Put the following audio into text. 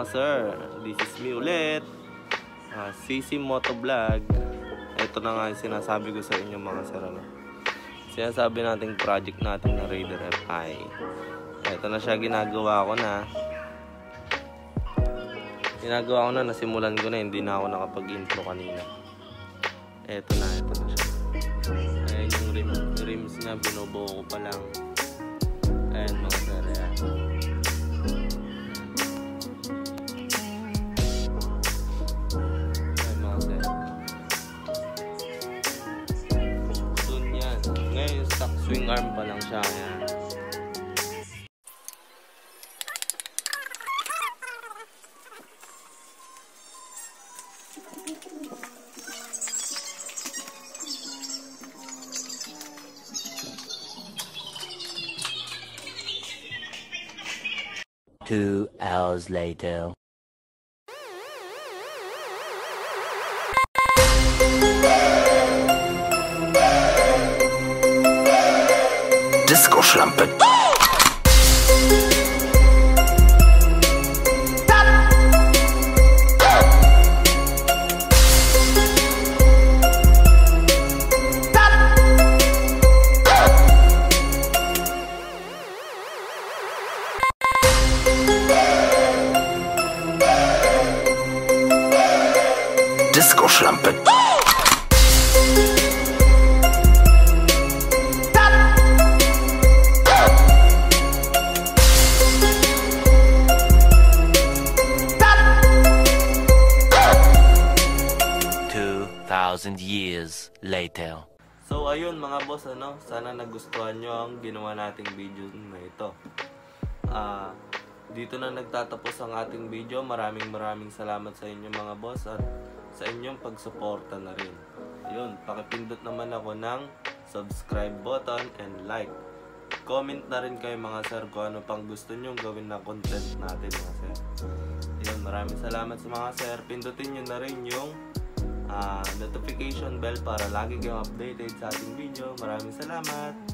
mga sir, this is me ulit, CC Motovlog. Ito na nga yung sinasabi ko sa inyo mga sir, sinasabi nating project natin na Raider FI. Ito na siya, ginagawa ko na, nasimulan ko na, hindi na ako nakapag-intro kanina. Ito na siya. Ayan yung rims niya, binubuo ko pa lang. Ayan mga sir, ayan. Ngayon, stock swing arm pa lang siya. Ayan. Two hours later. Disco-Schlampe. Disco-Schlampe. 2,000 years later. So ayun mga boss, sana nagustuhan nyo ang ginawa nating video na ito. Dito na nagtatapos ang ating video. Maraming salamat sa inyo mga boss at sa inyong pagsuporta na rin. Ayun, pakipindot naman ako ng subscribe button and like. Comment na rin kayo mga sir kung ano pang gusto nyong gawin na content natin mga sir. Ayun, maraming salamat sa mga sir. Pindutin nyo na rin yung notification bell para lagi kayong updated sa ating video. Maraming salamat.